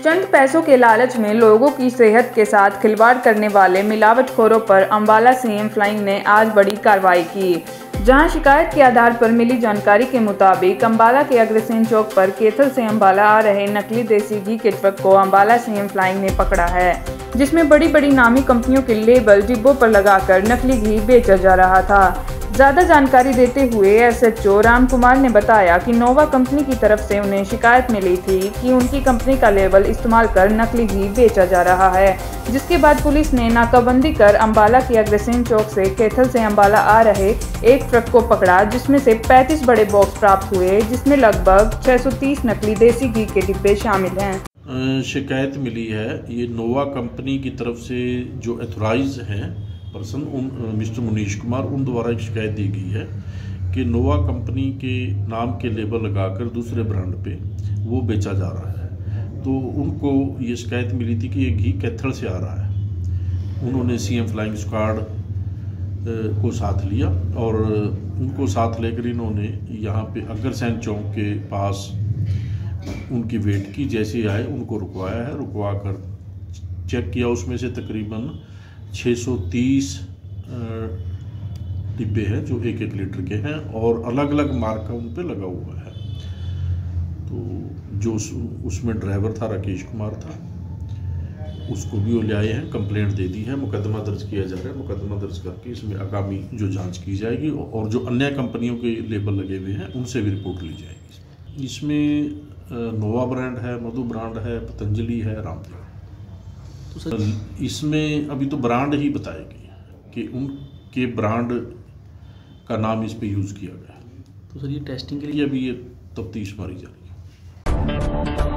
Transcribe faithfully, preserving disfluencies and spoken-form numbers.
चंद पैसों के लालच में लोगों की सेहत के साथ खिलवाड़ करने वाले मिलावटखोरों पर अम्बाला सीएम फ्लाइंग ने आज बड़ी कार्रवाई की। जहां शिकायत के आधार पर मिली जानकारी के मुताबिक अम्बाला के अग्रसेन चौक पर कैथल से अम्बाला आ रहे नकली देसी घी के ट्रक को अम्बाला सीएम फ्लाइंग ने पकड़ा है, जिसमें बड़ी बड़ी नामी कंपनियों के लेबल डिब्बों पर लगाकर नकली घी बेचा जा रहा था। ज्यादा जानकारी देते हुए एसएचओ राम कुमार ने बताया कि नोवा कंपनी की तरफ से उन्हें शिकायत मिली थी कि उनकी कंपनी का लेबल इस्तेमाल कर नकली घी बेचा जा रहा है, जिसके बाद पुलिस ने नाकाबंदी कर अम्बाला के अग्रसेन चौक से कैथल से अम्बाला आ रहे एक ट्रक को पकड़ा, जिसमें से पैंतीस बड़े बॉक्स प्राप्त हुए, जिसमें लगभग छह सौ तीस नकली देसी घी के डिब्बे शामिल हैं। शिकायत मिली है, ये नोवा कंपनी की तरफ से जो एथोराइज हैं पर्सन उन मिस्टर मुनीश कुमार उन द्वारा एक शिकायत दी गई है कि नोवा कंपनी के नाम के लेबल लगाकर दूसरे ब्रांड पे वो बेचा जा रहा है। तो उनको ये शिकायत मिली थी कि ये घी कैथल से आ रहा है। उन्होंने सीएम फ्लाइंग स्क्वाड को साथ लिया और उनको साथ लेकर इन्होंने यहाँ पे अग्रसेन चौक के पास उनकी वेट की। जैसे आए उनको रुकवाया है, रुकवा कर चेक किया, उसमें से तकरीबन छह सौ तीस डिब्बे हैं जो एक एक लीटर के हैं और अलग अलग मार्का उन पे लगा हुआ है। तो जो उस, उसमें ड्राइवर था राकेश कुमार था, उसको भी वो ले आए हैं, कंप्लेंट दे दी है, मुकदमा दर्ज किया जा रहा है। मुकदमा दर्ज करके इसमें आगामी जो जांच की जाएगी और जो अन्य कंपनियों के लेबल लगे हुए हैं उनसे भी रिपोर्ट ली जाएगी। इसमें नोवा ब्रांड है, मधु ब्रांड है, पतंजलि है, रामदेव। तो इसमें अभी तो ब्रांड ही बताएगी कि उनके ब्रांड का नाम इस पे यूज़ किया गया है। तो सर ये टेस्टिंग के लिए अभी ये तफ्तीश मारी जा रही है।